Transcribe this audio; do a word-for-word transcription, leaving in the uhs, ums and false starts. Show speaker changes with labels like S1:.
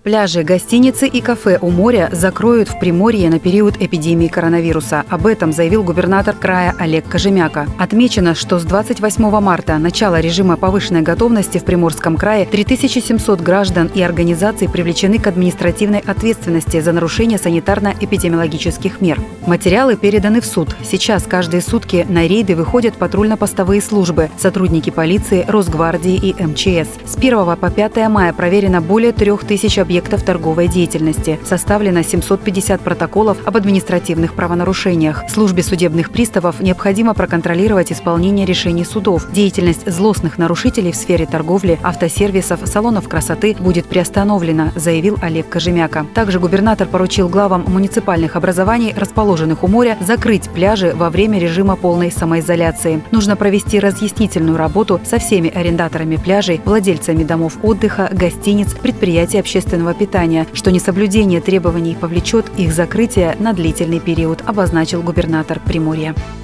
S1: Пляжи, гостиницы и кафе у моря закроют в Приморье на период эпидемии коронавируса. Об этом заявил губернатор края Олег Кожемяка. Отмечено, что с двадцать восьмого марта, начала режима повышенной готовности в Приморском крае, три тысячи семьсот граждан и организаций привлечены к административной ответственности за нарушение санитарно-эпидемиологических мер. Материалы переданы в суд. Сейчас каждые сутки на рейды выходят патрульно-постовые службы, сотрудники полиции, Росгвардии и эм че эс. С первого по пятое мая проверено более трех тысяч объектов объектов торговой деятельности. Составлено семьсот пятьдесят протоколов об административных правонарушениях. Службе судебных приставов необходимо проконтролировать исполнение решений судов. Деятельность злостных нарушителей в сфере торговли, автосервисов, салонов красоты будет приостановлена, заявил Олег Кожемяка. Также губернатор поручил главам муниципальных образований, расположенных у моря, закрыть пляжи во время режима полной самоизоляции. Нужно провести разъяснительную работу со всеми арендаторами пляжей, владельцами домов отдыха, гостиниц, предприятий общественного питания, что несоблюдение требований повлечет их закрытие на длительный период, обозначил губернатор Приморья.